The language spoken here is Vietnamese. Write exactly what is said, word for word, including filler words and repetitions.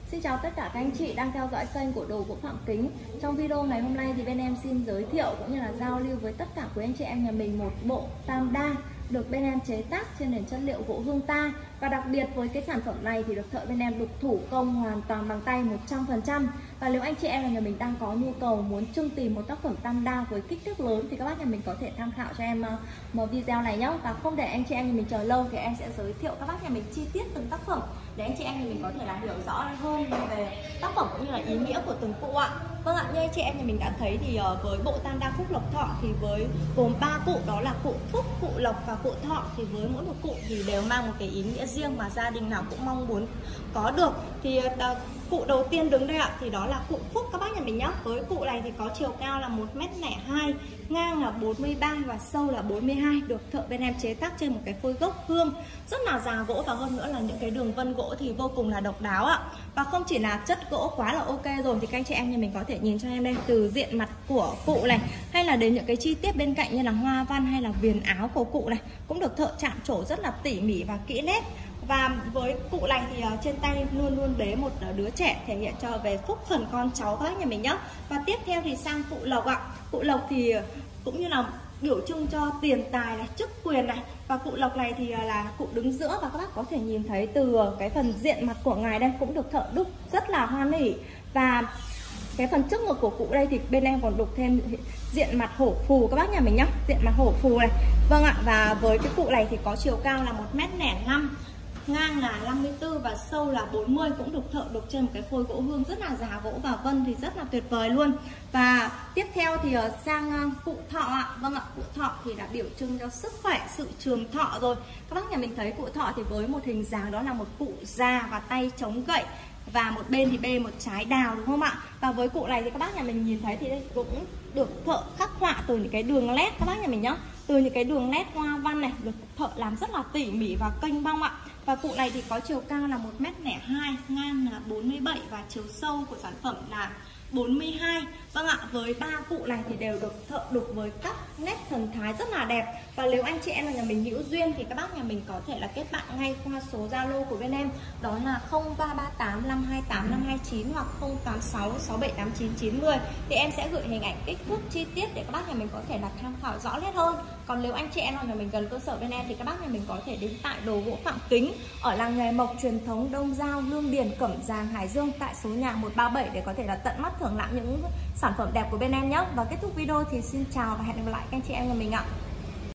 Xin chào tất cả các anh chị đang theo dõi kênh của Đồ Gỗ Phạm Kính. Trong video ngày hôm nay thì bên em xin giới thiệu cũng như là giao lưu với tất cả quý anh chị em nhà mình một bộ tam đa được bên em chế tác trên nền chất liệu gỗ hương ta. Và đặc biệt với cái sản phẩm này thì được thợ bên em đục thủ công hoàn toàn bằng tay một trăm phần trăm. Và nếu anh chị em nhà mình đang có nhu cầu muốn trưng tìm một tác phẩm tam đa với kích thước lớn thì các bác nhà mình có thể tham khảo cho em một video này nhé. Và không để anh chị em nhà mình chờ lâu thì em sẽ giới thiệu các bác nhà mình chi tiết từng tác phẩm để anh chị em nhà mình có thể là hiểu rõ hơn về tác phẩm cũng như là ý nghĩa của từng cụ ạ. Vâng ạ, như anh chị em nhà mình đã thấy thì với bộ tam đa Phúc Lộc Thọ thì với gồm ba cụ, đó là cụ Phúc, cụ Lộc và cụ Thọ, thì với mỗi một cụ thì đều mang một cái ý nghĩa riêng mà gia đình nào cũng mong muốn có được. Thì cụ đầu tiên đứng đây ạ thì đó là cụ Phúc các bác nhà mình nhé. Với cụ này thì có chiều cao là một mét lẻ hai, ngang là bốn mươi ba và sâu là bốn mươi hai, được thợ bên em chế tác trên một cái phôi gốc hương rất là già gỗ, và hơn nữa là những cái đường vân gỗ thì vô cùng là độc đáo ạ. Và không chỉ là chất gỗ quá là ok rồi thì các anh chị em nhà mình có thể nhìn cho em đây, từ diện mặt của cụ này hay là đến những cái chi tiết bên cạnh như là hoa văn hay là viền áo của cụ này cũng được thợ chạm trổ rất là tỉ mỉ và kỹ nét. Và với cụ này thì uh, trên tay luôn luôn bế một uh, đứa trẻ, thể hiện cho về phúc phần con cháu các bác nhà mình nhé. Và tiếp theo thì sang cụ Lộc ạ. Cụ Lộc thì uh, cũng như là biểu trưng cho tiền tài này, chức quyền này. Và cụ Lộc này thì uh, là cụ đứng giữa, và các bác có thể nhìn thấy từ uh, cái phần diện mặt của ngài đây cũng được thợ đúc rất là hoan hỉ. Và cái phần trước ngực của cụ đây thì bên em còn đục thêm diện mặt hổ phù các bác nhà mình nhé, diện mặt hổ phù này. Vâng ạ, và với cái cụ này thì có chiều cao là một mét lẻ năm, ngang là năm mươi tư và sâu là bốn mươi, cũng được thợ đục trên một cái phôi gỗ hương rất là già gỗ và vân thì rất là tuyệt vời luôn. Và tiếp theo thì sang cụ Thọ ạ. Vâng ạ, cụ Thọ thì đã biểu trưng cho sức khỏe, sự trường thọ rồi. Các bác nhà mình thấy cụ Thọ thì với một hình dáng đó là một cụ già và tay chống gậy, và một bên thì bê một trái đào, đúng không ạ? Và với cụ này thì các bác nhà mình nhìn thấy thì đây cũng được thợ khắc họa từ những cái đường nét các bác nhà mình nhá, từ những cái đường nét hoa văn này được thợ làm rất là tỉ mỉ và kênh bong ạ. Và cụ này thì có chiều cao là một mét lẻ hai, ngang là bốn mươi bảy và chiều sâu của sản phẩm là bốn mươi hai. Vâng ạ, với ba cụ này thì đều được thợ đục với các nét thần thái rất là đẹp. Và nếu anh chị em là nhà mình hữu duyên thì các bác nhà mình có thể là kết bạn ngay qua số Zalo của bên em, đó là không ba ba tám năm hai tám năm hai chín hoặc không tám sáu sáu bảy tám chín chín mười. Thì em sẽ gửi hình ảnh kích thước chi tiết để các bác nhà mình có thể là tham khảo rõ nét hơn. Còn nếu anh chị em là nhà mình gần cơ sở bên em thì các bác nhà mình có thể đến tại Đồ Gỗ Phạm Kính ở làng nghề mộc truyền thống Đông Giao, Lương Điền, Cẩm Giàng, Hải Dương tại số nhà một ba bảy để có thể là tận mắt thưởng lãm những sản phẩm đẹp của bên em nhé. Và kết thúc video thì xin chào và hẹn gặp lại các anh chị em nhà mình ạ.